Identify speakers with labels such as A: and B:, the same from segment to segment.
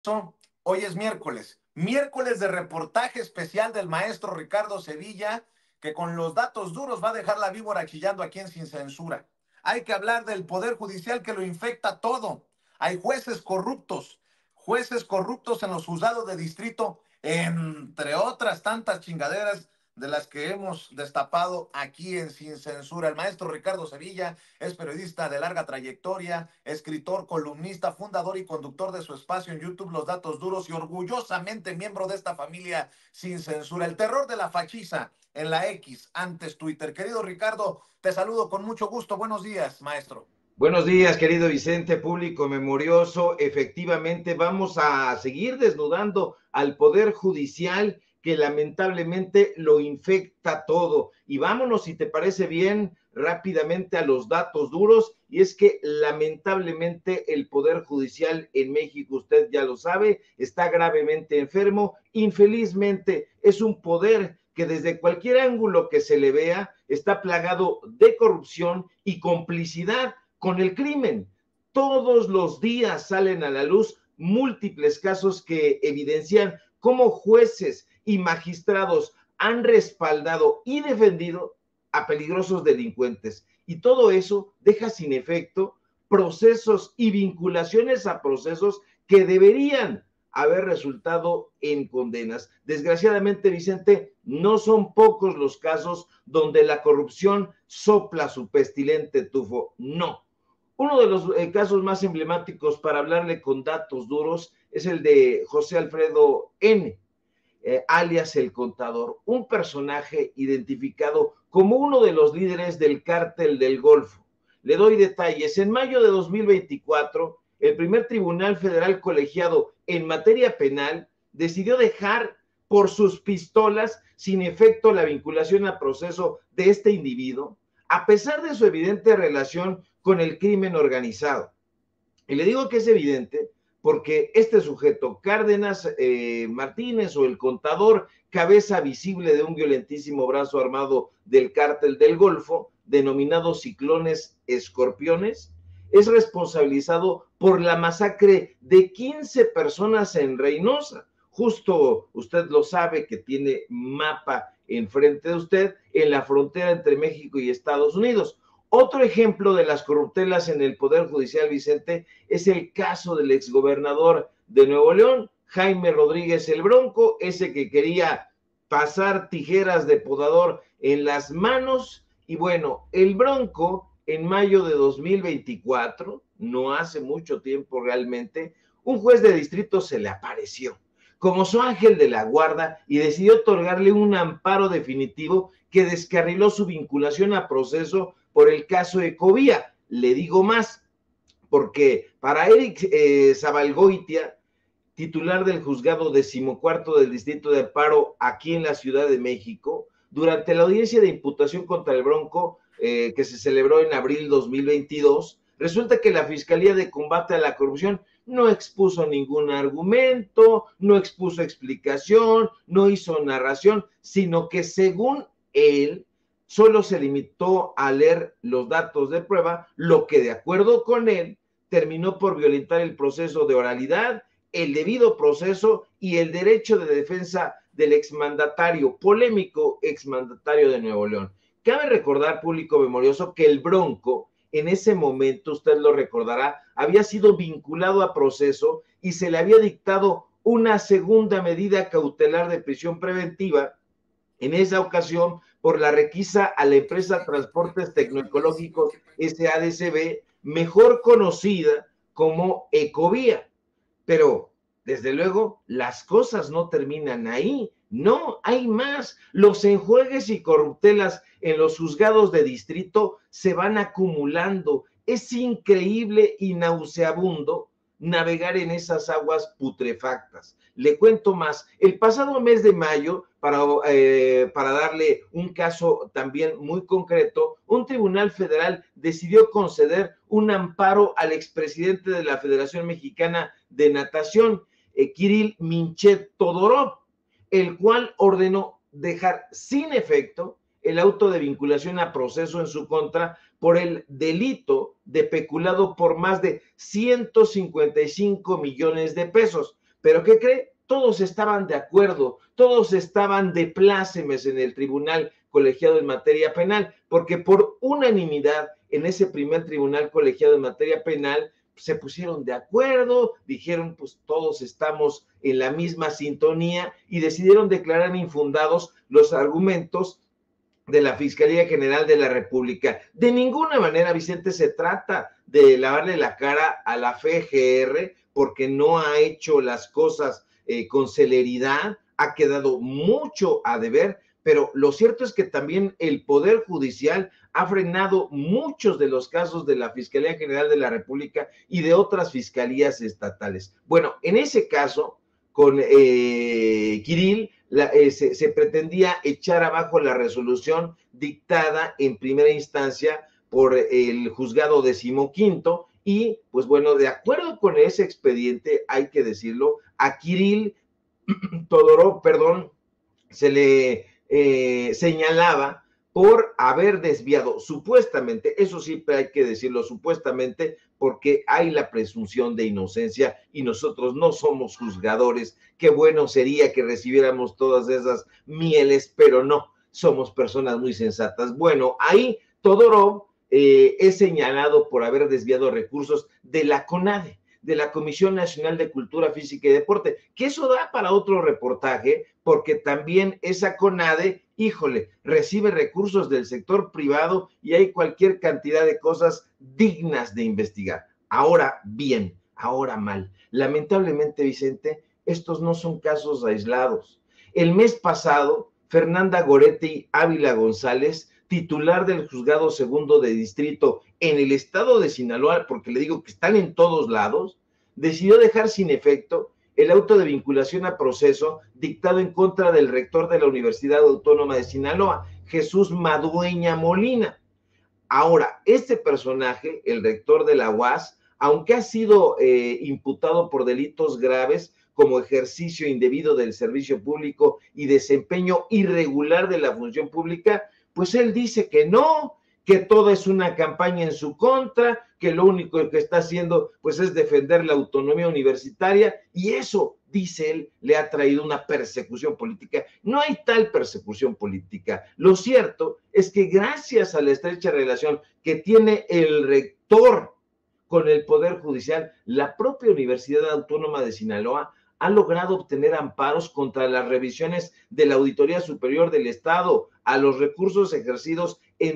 A: Hoy es miércoles de reportaje especial del maestro Ricardo Sevilla, que con los datos duros va a dejar la víbora chillando aquí en Sin Censura. Hay que hablar del poder judicial que lo infecta todo. Hay jueces corruptos en los juzgados de distrito, entre otras tantas chingaderas de las que hemos destapado aquí en Sin Censura. El maestro Ricardo Sevilla es periodista de larga trayectoria, escritor, columnista, fundador y conductor de su espacio en YouTube Los Datos Duros y orgullosamente miembro de esta familia Sin Censura. El terror de la fachiza en la X, antes Twitter. Querido Ricardo, te saludo con mucho gusto. Buenos días, maestro.
B: Buenos días, querido Vicente, público memorioso. Efectivamente, vamos a seguir desnudando al Poder Judicial que lamentablemente lo infecta todo. Y vámonos, si te parece bien, rápidamente a los datos duros. Y es que lamentablemente el Poder Judicial en México, usted ya lo sabe, está gravemente enfermo. Infelizmente, es un poder que desde cualquier ángulo que se le vea está plagado de corrupción y complicidad con el crimen. Todos los días salen a la luz múltiples casos que evidencian cómo jueces y magistrados han respaldado y defendido a peligrosos delincuentes. Y todo eso deja sin efecto procesos y vinculaciones a procesos que deberían haber resultado en condenas. Desgraciadamente, Vicente, no son pocos los casos donde la corrupción sopla su pestilente tufo. No. Uno de los casos más emblemáticos para hablarle con datos duros es el de José Alfredo N., alias El Contador, un personaje identificado como uno de los líderes del cártel del Golfo. Le doy detalles. En mayo de 2024, el primer tribunal federal colegiado en materia penal decidió dejar por sus pistolas sin efecto la vinculación a proceso de este individuo, a pesar de su evidente relación con el crimen organizado. Y le digo que es evidente porque este sujeto, Cárdenas Martínez, o El Contador, cabeza visible de un violentísimo brazo armado del cártel del Golfo, denominado Ciclones Escorpiones, es responsabilizado por la masacre de 15 personas en Reynosa. Justo usted lo sabe, que tiene mapa enfrente de usted, en la frontera entre México y Estados Unidos. Otro ejemplo de las corruptelas en el Poder Judicial, Vicente, es el caso del exgobernador de Nuevo León, Jaime Rodríguez el Bronco, ese que quería pasar tijeras de podador en las manos. Y bueno, el Bronco, en mayo de 2024, no hace mucho tiempo realmente, un juez de distrito se le apareció como su ángel de la guarda y decidió otorgarle un amparo definitivo que descarriló su vinculación a proceso por el caso Ecovía. Le digo más, porque para Eric Zabalgoitia, titular del juzgado 14 del Distrito de Amparo aquí en la Ciudad de México, durante la audiencia de imputación contra el Bronco, que se celebró en abril 2022, resulta que la Fiscalía de Combate a la Corrupción no expuso ningún argumento, no expuso explicación, no hizo narración, sino que según él, solo se limitó a leer los datos de prueba, lo que de acuerdo con él terminó por violentar el proceso de oralidad, el debido proceso y el derecho de defensa del exmandatario, polémico exmandatario de Nuevo León. Cabe recordar, público memorioso, que el Bronco, en ese momento, usted lo recordará, había sido vinculado a proceso y se le había dictado una segunda medida cautelar de prisión preventiva, en esa ocasión por la requisa a la empresa Transportes Tecnoecológicos SADCB, mejor conocida como Ecovía. Pero, desde luego, las cosas no terminan ahí. No, hay más. Los enjuegues y corruptelas en los juzgados de distrito se van acumulando. Es increíble y nauseabundo navegar en esas aguas putrefactas. Le cuento más. El pasado mes de mayo, para darle un caso también muy concreto, un tribunal federal decidió conceder un amparo al expresidente de la Federación Mexicana de Natación, Kirill Minchet Todorov, el cual ordenó dejar sin efecto el auto de vinculación a proceso en su contra por el delito de peculado por más de 155 millones de pesos. Pero ¿qué cree? Todos estaban de acuerdo, todos estaban de plácemes en el tribunal colegiado en materia penal, porque por unanimidad en ese primer tribunal colegiado en materia penal se pusieron de acuerdo, dijeron pues todos estamos en la misma sintonía y decidieron declarar infundados los argumentos de la Fiscalía General de la República. De ninguna manera, Vicente, se trata de lavarle la cara a la FGR porque no ha hecho las cosas con celeridad, ha quedado mucho a deber, pero lo cierto es que también el Poder Judicial ha frenado muchos de los casos de la Fiscalía General de la República y de otras fiscalías estatales. Bueno, en ese caso, con Kirill, se pretendía echar abajo la resolución dictada en primera instancia por el juzgado decimoquinto y, pues bueno, de acuerdo con ese expediente, hay que decirlo, a Kirill Todorov, perdón, se le señalaba por haber desviado, supuestamente, eso sí hay que decirlo, supuestamente, porque hay la presunción de inocencia y nosotros no somos juzgadores. Qué bueno sería que recibiéramos todas esas mieles, pero no, somos personas muy sensatas. Bueno, ahí Todorov es señalado por haber desviado recursos de la CONADE, de la Comisión Nacional de Cultura Física y Deporte, que eso da para otro reportaje, porque también esa CONADE, híjole, recibe recursos del sector privado y hay cualquier cantidad de cosas dignas de investigar. Ahora bien, ahora mal. Lamentablemente, Vicente, estos no son casos aislados. El mes pasado, Fernanda Goretti Ávila González, titular del Juzgado Segundo de Distrito en el estado de Sinaloa, porque le digo que están en todos lados, decidió dejar sin efecto el auto de vinculación a proceso dictado en contra del rector de la Universidad Autónoma de Sinaloa, Jesús Madueña Molina. Ahora, este personaje, el rector de la UAS, aunque ha sido imputado por delitos graves como ejercicio indebido del servicio público y desempeño irregular de la función pública, pues él dice que no, que todo es una campaña en su contra, que lo único que está haciendo pues es defender la autonomía universitaria y eso, dice él, le ha traído una persecución política. No hay tal persecución política. Lo cierto es que gracias a la estrecha relación que tiene el rector con el Poder Judicial, la propia Universidad Autónoma de Sinaloa ha logrado obtener amparos contra las revisiones de la Auditoría Superior del Estado a los recursos ejercidos en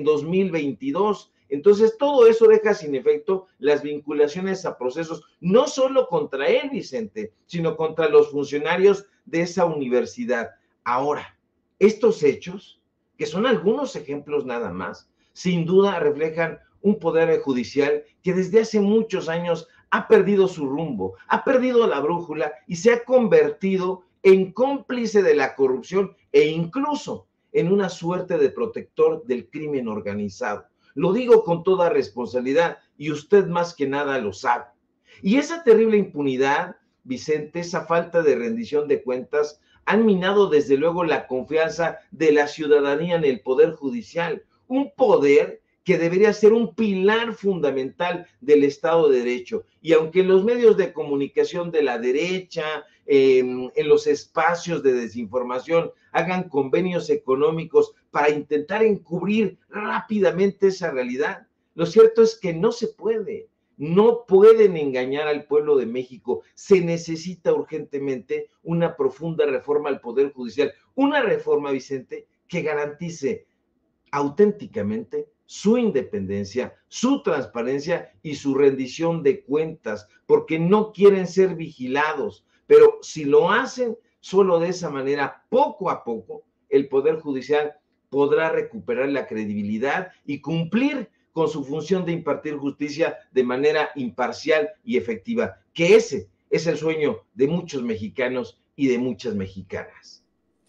B: 2022. Entonces, todo eso deja sin efecto las vinculaciones a procesos, no solo contra él, Vicente, sino contra los funcionarios de esa universidad. Ahora, estos hechos, que son algunos ejemplos nada más, sin duda reflejan un poder judicial que desde hace muchos años ha perdido su rumbo, ha perdido la brújula y se ha convertido en cómplice de la corrupción e incluso en una suerte de protector del crimen organizado. Lo digo con toda responsabilidad y usted más que nada lo sabe. Y esa terrible impunidad, Vicente, esa falta de rendición de cuentas, han minado desde luego la confianza de la ciudadanía en el Poder Judicial, un poder que debería ser un pilar fundamental del Estado de Derecho. Y aunque los medios de comunicación de la derecha, en los espacios de desinformación, hagan convenios económicos para intentar encubrir rápidamente esa realidad, lo cierto es que no se puede. No pueden engañar al pueblo de México. Se necesita urgentemente una profunda reforma al Poder Judicial. Una reforma, Vicente, que garantice auténticamente su independencia, su transparencia y su rendición de cuentas, porque no quieren ser vigilados, pero si lo hacen, solo de esa manera, poco a poco, el Poder Judicial podrá recuperar la credibilidad y cumplir con su función de impartir justicia de manera imparcial y efectiva, que ese es el sueño de muchos mexicanos y de muchas mexicanas.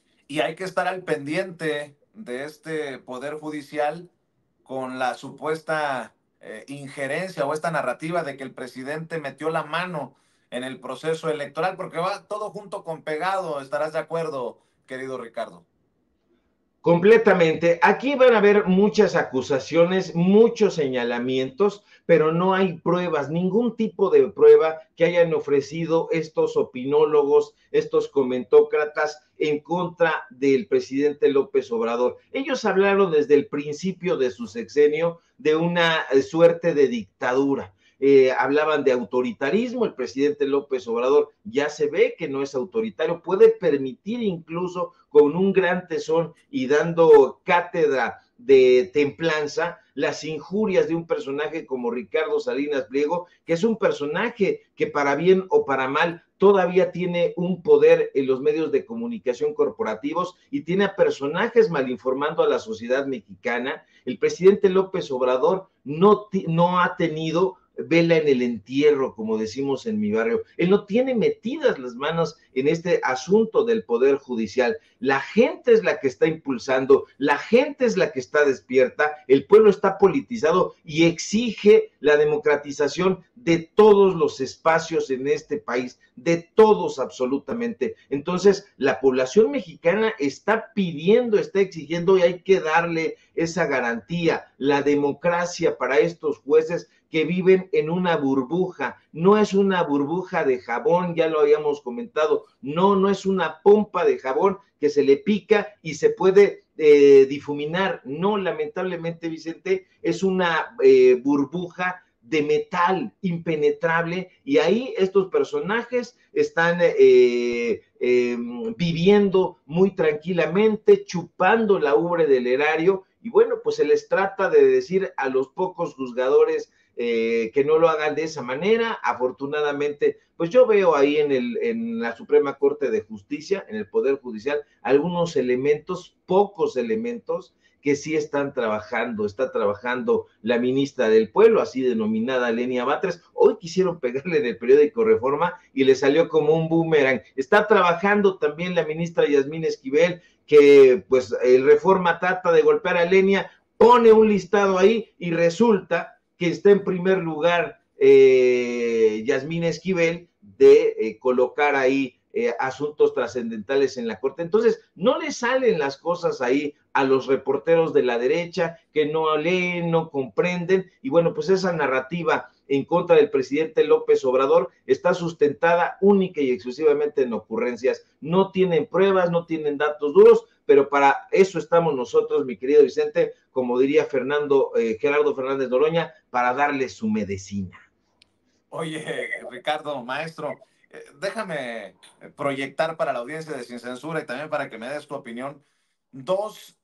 A: Y hay que estar al pendiente de este Poder Judicial con la supuesta injerencia o esta narrativa de que el presidente metió la mano en el proceso electoral, porque va todo junto con pegado, ¿estarás de acuerdo, querido Ricardo?
B: Completamente. Aquí van a haber muchas acusaciones, muchos señalamientos, pero no hay pruebas, ningún tipo de prueba que hayan ofrecido estos opinólogos, estos comentócratas en contra del presidente López Obrador. Ellos hablaron desde el principio de su sexenio de una suerte de dictadura. Hablaban de autoritarismo, el presidente López Obrador ya se ve que no es autoritario, puede permitir incluso con un gran tesón y dando cátedra de templanza las injurias de un personaje como Ricardo Salinas Pliego, que es un personaje que para bien o para mal todavía tiene un poder en los medios de comunicación corporativos y tiene a personajes malinformando a la sociedad mexicana. El presidente López Obrador no ha tenido vela en el entierro, como decimos en mi barrio. Él no tiene metidas las manos en este asunto del Poder Judicial. La gente es la que está impulsando, la gente es la que está despierta, el pueblo está politizado y exige la democratización de todos los espacios en este país, de todos absolutamente. Entonces, la población mexicana está pidiendo, está exigiendo y hay que darle esa garantía, la democracia para estos jueces que viven en una burbuja. No es una burbuja de jabón, ya lo habíamos comentado, no es una pompa de jabón que se le pica y se puede difuminar. No, lamentablemente, Vicente, es una burbuja de metal impenetrable y ahí estos personajes están viviendo muy tranquilamente, chupando la ubre del erario y bueno, pues se les trata de decir a los pocos juzgadores que no lo hagan de esa manera. Afortunadamente, pues yo veo ahí en la Suprema Corte de Justicia, en el Poder Judicial, algunos elementos, pocos elementos, que sí están trabajando. Está trabajando la ministra del Pueblo, así denominada Lenia Batres. Hoy quisieron pegarle en el periódico Reforma y le salió como un boomerang. Está trabajando también la ministra Yasmín Esquivel, que pues el Reforma trata de golpear a Lenia, pone un listado ahí y resulta que está en primer lugar Yasmín Esquivel de colocar ahí asuntos trascendentales en la Corte. Entonces, no le salen las cosas ahí a los reporteros de la derecha que no leen, no comprenden, y bueno, pues esa narrativa en contra del presidente López Obrador está sustentada única y exclusivamente en ocurrencias. No tienen pruebas, no tienen datos duros, pero para eso estamos nosotros, mi querido Vicente, como diría Gerardo Fernández Noroña, para darle su medicina.
A: Oye, Ricardo, maestro, déjame proyectar para la audiencia de Sin Censura y también para que me des tu opinión dos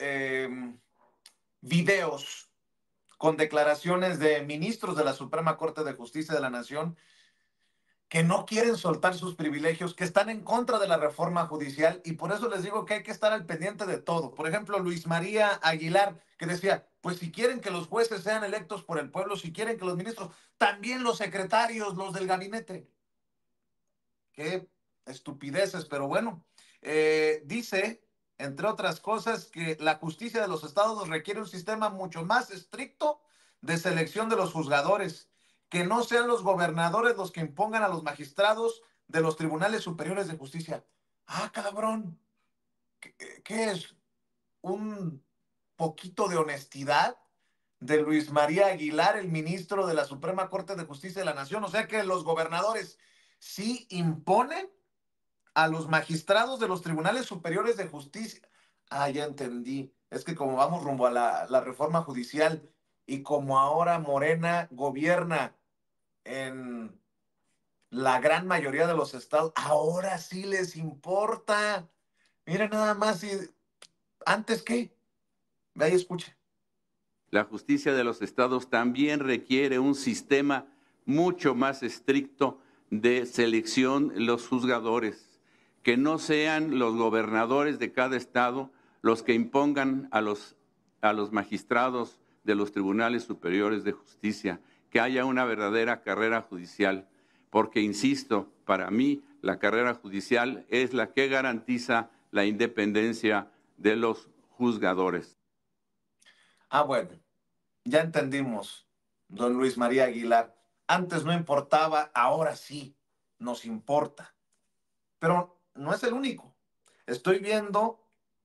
A: videos con declaraciones de ministros de la Suprema Corte de Justicia de la Nación que no quieren soltar sus privilegios, que están en contra de la reforma judicial y por eso les digo que hay que estar al pendiente de todo. Por ejemplo, Luis María Aguilar, que decía, pues si quieren que los jueces sean electos por el pueblo, si quieren que los ministros, también los secretarios, los del gabinete. Qué estupideces, pero bueno, dice, entre otras cosas, que la justicia de los estados requiere un sistema mucho más estricto de selección de los juzgadores, que no sean los gobernadores los que impongan a los magistrados de los tribunales superiores de justicia. Ah, cabrón, ¿qué es? ¿Un poquito de honestidad de Luis María Aguilar, el ministro de la Suprema Corte de Justicia de la Nación? O sea que los gobernadores sí imponen a los magistrados de los tribunales superiores de justicia. Ah, ya entendí. Es que como vamos rumbo a la reforma judicial y como ahora Morena gobierna en la gran mayoría de los estados, ahora sí les importa. Mira nada más, y antes qué, ve ahí escucha.
C: La justicia de los estados también requiere un sistema mucho más estricto de selección de los juzgadores, que no sean los gobernadores de cada estado los que impongan a los magistrados de los tribunales superiores de justicia, que haya una verdadera carrera judicial, porque, insisto, para mí la carrera judicial es la que garantiza la independencia de los juzgadores.
A: Ah, bueno, ya entendimos, don Luis María Aguilar. Antes no importaba, ahora sí nos importa. Pero no es el único. Estoy viendo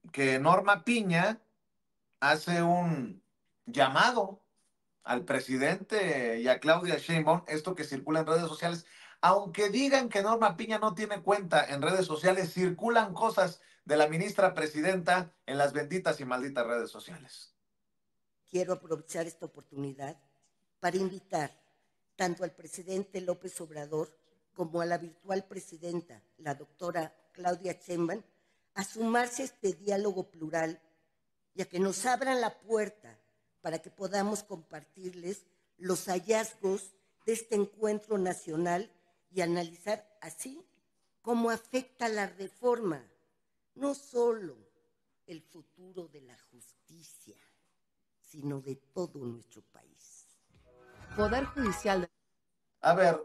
A: que Norma Piña hace un llamado al presidente y a Claudia Sheinbaum, esto que circula en redes sociales, aunque digan que Norma Piña no tiene cuenta en redes sociales, circulan cosas de la ministra presidenta en las benditas y malditas redes sociales.
D: Quiero aprovechar esta oportunidad para invitar tanto al presidente López Obrador como a la virtual presidenta, la doctora Claudia Sheinbaum, a sumarse a este diálogo plural y a que nos abran la puerta para que podamos compartirles los hallazgos de este encuentro nacional y analizar así cómo afecta la reforma, no solo el futuro de la justicia, sino de todo nuestro país.
E: Poder Judicial.
A: A ver,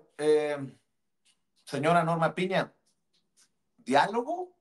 A: señora Norma Piña, ¿diálogo?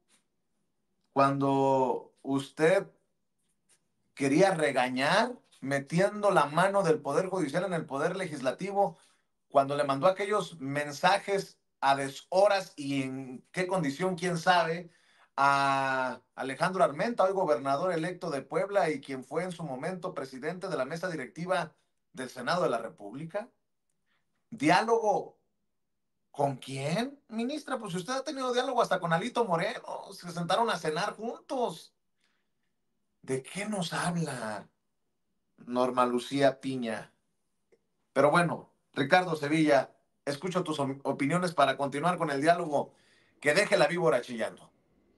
A: Cuando usted quería regañar, metiendo la mano del Poder Judicial en el Poder Legislativo, cuando le mandó aquellos mensajes a deshoras y en qué condición, quién sabe, a Alejandro Armenta, hoy gobernador electo de Puebla y quien fue en su momento presidente de la mesa directiva del Senado de la República. ¿Diálogo con quién, ministra? Pues usted ha tenido diálogo hasta con Alito Moreno, se sentaron a cenar juntos. ¿De qué nos habla Norma Lucía Piña? Pero bueno, Ricardo Sevilla, escucho tus opiniones para continuar con el diálogo. Que deje la víbora chillando.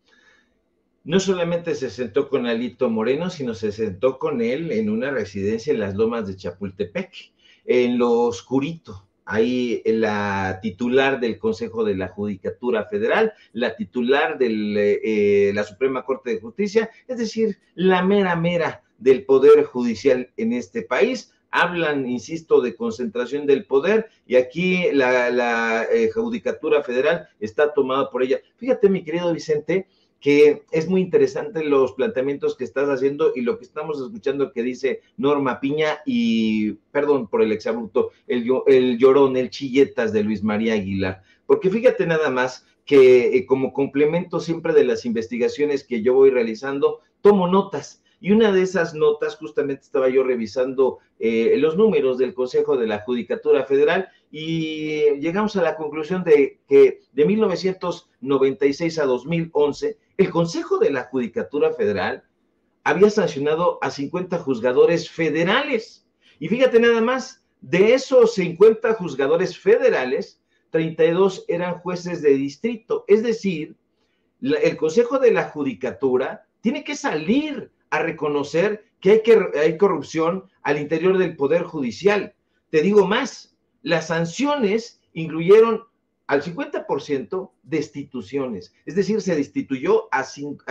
B: No solamente se sentó con Alito Moreno, sino se sentó con él en una residencia en las Lomas de Chapultepec, en lo oscurito. Ahí la titular del Consejo de la Judicatura Federal, la titular de la Suprema Corte de Justicia, es decir, la mera del Poder Judicial en este país. Hablan, insisto, de concentración del poder y aquí la Judicatura Federal está tomada por ella. Fíjate, mi querido Vicente, que es muy interesante los planteamientos que estás haciendo y lo que estamos escuchando que dice Norma Piña y, perdón por el exabrupto, el llorón, el chilletas de Luis María Aguilar. Porque fíjate nada más que como complemento siempre de las investigaciones que yo voy realizando, tomo notas. Y una de esas notas, justamente estaba yo revisando los números del Consejo de la Judicatura Federal y llegamos a la conclusión de que de 1996 a 2011, el Consejo de la Judicatura Federal había sancionado a 50 juzgadores federales. Y fíjate nada más, de esos 50 juzgadores federales, 32 eran jueces de distrito. Es decir, el Consejo de la Judicatura tiene que salir a reconocer que hay corrupción al interior del Poder Judicial. Te digo más, las sanciones incluyeron al 50% destituciones, es decir, se destituyó al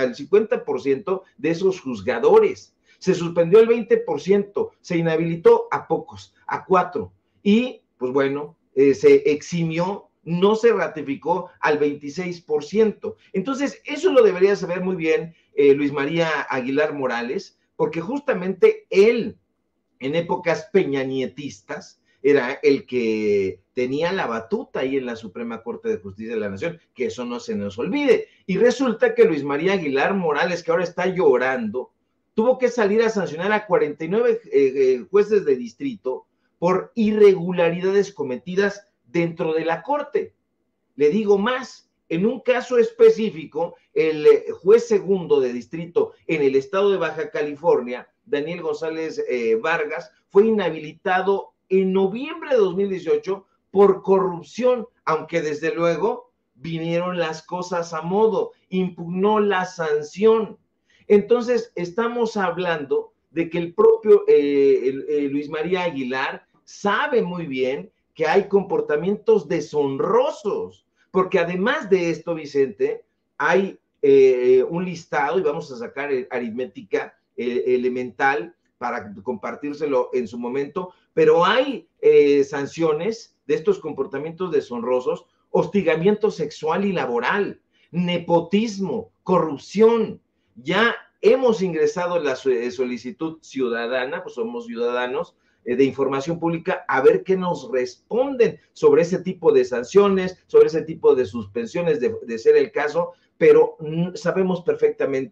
B: 50% de esos juzgadores, se suspendió el 20%, se inhabilitó a pocos, a 4, y pues bueno, se eximió, no se ratificó al 26%. Entonces, eso lo debería saber muy bien Luis María Aguilar Morales, porque justamente él, en épocas peñanietistas, era el que tenía la batuta ahí en la Suprema Corte de Justicia de la Nación, que eso no se nos olvide. Y resulta que Luis María Aguilar Morales, que ahora está llorando, tuvo que salir a sancionar a 49 jueces de distrito por irregularidades cometidas dentro de la Corte. Le digo más, en un caso específico, el juez segundo de distrito en el estado de Baja California, Daniel González Vargas, fue inhabilitado en noviembre de 2018 por corrupción, aunque desde luego vinieron las cosas a modo, impugnó la sanción. Entonces, estamos hablando de que el propio Luis María Aguilar sabe muy bien que hay comportamientos deshonrosos, porque además de esto, Vicente, hay un listado, y vamos a sacar aritmética elemental para compartírselo en su momento, pero hay sanciones de estos comportamientos deshonrosos, hostigamiento sexual y laboral, nepotismo, corrupción. Ya hemos ingresado la solicitud ciudadana, pues somos ciudadanos, de información pública, a ver qué nos responden sobre ese tipo de sanciones, sobre ese tipo de suspensiones, de ser el caso, pero sabemos perfectamente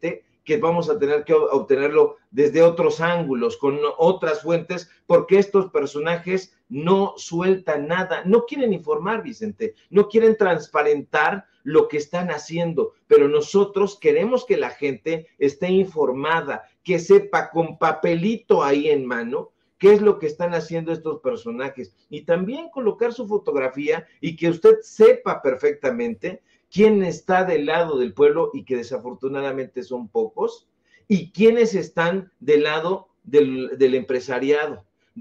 B: que vamos a tener que obtenerlo desde otros ángulos, con otras fuentes, porque estos personajes no sueltan nada, no quieren informar, Vicente, no quieren transparentar lo que están haciendo, pero nosotros queremos que la gente esté informada, que sepa con papelito ahí en mano qué es lo que están haciendo estos personajes, y también colocar su fotografía y que usted sepa perfectamente quién está del lado del pueblo, y que desafortunadamente son pocos, y quiénes están del lado del empresariado,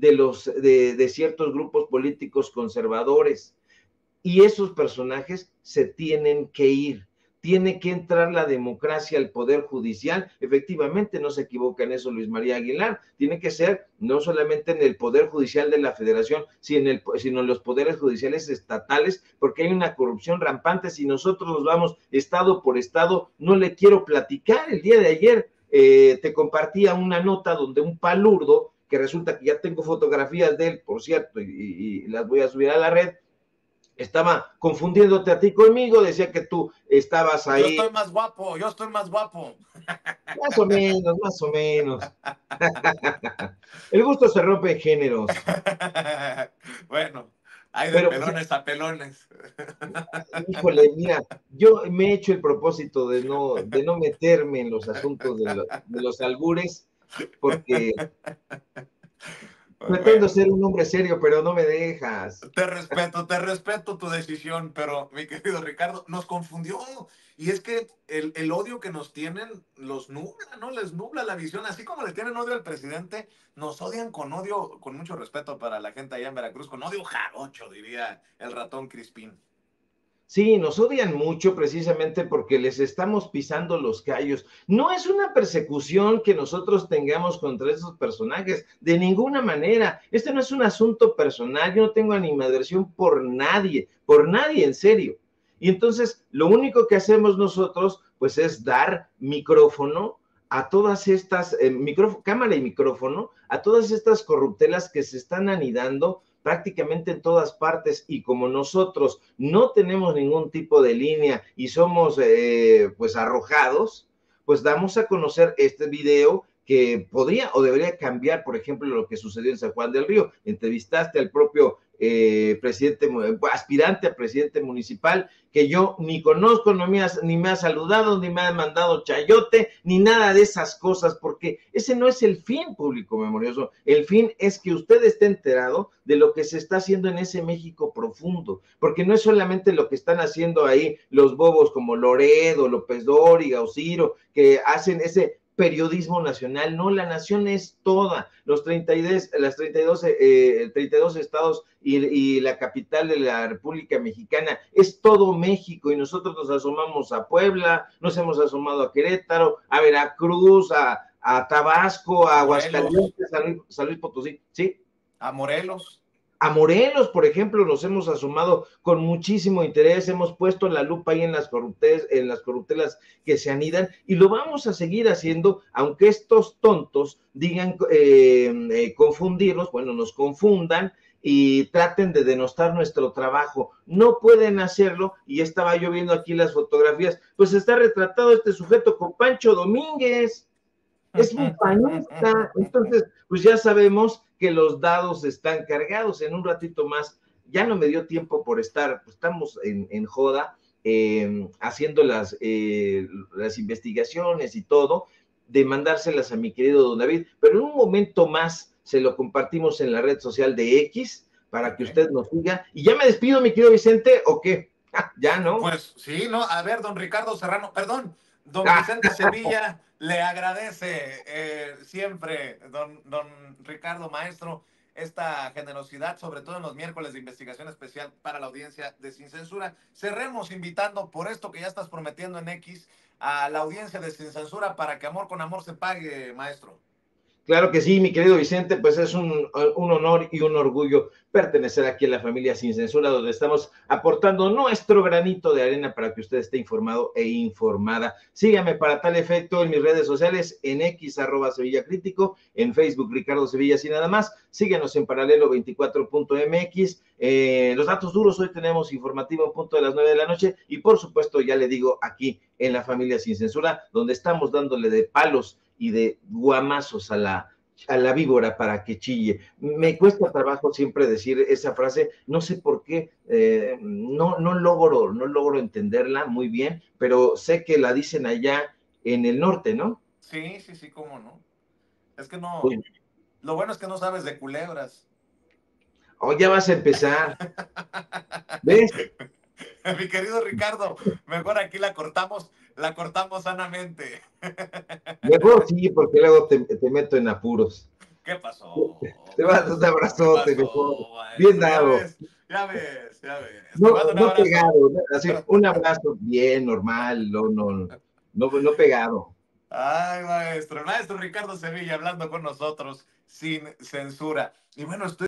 B: de ciertos grupos políticos conservadores. Y esos personajes se tienen que ir. Tiene que entrar la democracia al Poder Judicial. Efectivamente, no se equivoca en eso Luis María Aguilar. Tiene que ser no solamente en el Poder Judicial de la Federación, sino en los poderes judiciales estatales, porque hay una corrupción rampante. Si nosotros nos vamos estado por estado, no le quiero platicar. El día de ayer te compartía una nota donde un palurdo, que resulta que ya tengo fotografías de él, por cierto, y las voy a subir a la red, estaba confundiéndote a ti conmigo, decía que tú estabas ahí.
A: Yo estoy más guapo, yo estoy más guapo.
B: Más o menos, más o menos. El gusto se rompe en géneros.
A: Bueno, hay de
B: Pero,
A: pelones a pelones.
B: híjole, mira, yo me he hecho el propósito de no meterme en los asuntos de los albures, porque pretendo
A: Bueno,
B: ser un hombre serio, pero no me dejas.
A: te respeto tu decisión, pero mi querido Ricardo, nos confundió. Y es que el odio que nos tienen los nubla, ¿no? Les nubla la visión. Así como le tienen odio al presidente, nos odian con odio, con mucho respeto para la gente allá en Veracruz, con odio jarocho, diría el ratón Crispín.
B: Sí, nos odian mucho precisamente porque les estamos pisando los callos. No es una persecución que nosotros tengamos contra esos personajes, de ninguna manera. Este no es un asunto personal, yo no tengo animadversión por nadie, en serio. Y entonces, lo único que hacemos nosotros, pues es dar micrófono a todas estas, cámara y micrófono, a todas estas corruptelas que se están anidando prácticamente en todas partes, y como nosotros no tenemos ningún tipo de línea y somos pues arrojados, pues damos a conocer este video que podría o debería cambiar, por ejemplo, lo que sucedió en San Juan del Río. Entrevistaste al propio presidente, aspirante a presidente municipal, que yo ni conozco, ni me ha saludado, ni me ha mandado chayote, ni nada de esas cosas, porque ese no es el fin, público memorioso. El fin es que usted esté enterado de lo que se está haciendo en ese México profundo, porque no es solamente lo que están haciendo ahí los bobos como Loredo, López Dóriga o Ciro, que hacen ese periodismo nacional. No, la nación es toda, los 32 estados y la capital de la República Mexicana, es todo México, y nosotros nos asomamos a Puebla, nos hemos asomado a Querétaro, a Veracruz, a Tabasco, a Aguascalientes, a San Luis Potosí, ¿sí?
A: A Morelos.
B: A Morelos, por ejemplo, nos hemos asomado con muchísimo interés, hemos puesto la lupa ahí en las corruptelas que se anidan, y lo vamos a seguir haciendo, aunque estos tontos digan confundirnos, bueno, nos confundan y traten de denostar nuestro trabajo. No pueden hacerlo, y estaba yo viendo aquí las fotografías, pues está retratado este sujeto con Pancho Domínguez. Es un panista. Entonces, pues ya sabemos que los dados están cargados. En un ratito más, ya no me dio tiempo por estar, pues estamos en joda, haciendo las investigaciones y todo, de mandárselas a mi querido don David, pero en un momento más se lo compartimos en la red social de X para que usted nos siga. Y ya me despido, mi querido Vicente, ¿o qué? Ya, ¿no?
A: Pues sí, ¿no? A ver, don Ricardo Serrano, perdón, don Vicente Sevilla le agradece siempre, don Ricardo Maestro, esta generosidad, sobre todo en los miércoles de investigación especial para la audiencia de Sin Censura. Cerremos invitando, por esto que ya estás prometiendo en X, a la audiencia de Sin Censura para que amor con amor se pague, maestro.
B: Claro que sí, mi querido Vicente, pues es un honor y un orgullo pertenecer aquí a la familia Sin Censura, donde estamos aportando nuestro granito de arena para que usted esté informado e informada. Sígame para tal efecto en mis redes sociales, en X, @SevillaCrítico, en Facebook, Ricardo Sevilla, y nada más. Síguenos en paralelo24.mx. Los datos duros, hoy tenemos informativo en punto de las 9 de la noche y por supuesto, ya le digo, aquí en la familia Sin Censura, donde estamos dándole de palos y de guamazos a la víbora para que chille. Me cuesta trabajo siempre decir esa frase, no sé por qué, no logro entenderla muy bien, pero sé que la dicen allá en el norte, ¿no?
A: Sí, sí, sí, cómo no. Es que no,
B: Oye,
A: lo bueno es que no sabes de culebras.
B: ya vas a empezar, ¿ves?
A: Mi querido Ricardo, mejor aquí la cortamos sanamente.
B: Mejor sí, porque luego te meto en apuros.
A: ¿Qué pasó?
B: Te mando un
A: ¿Qué
B: abrazote, mejor.
A: pasó,
B: Bien
A: maestro?
B: dado.
A: Ya ves, ya ves. Te
B: No,
A: mando un
B: no
A: abrazo.
B: pegado, ¿no? Así, un abrazo bien, normal, no pegado.
A: Ay, maestro. El maestro Ricardo Sevilla hablando con nosotros sin censura. Y bueno, estoy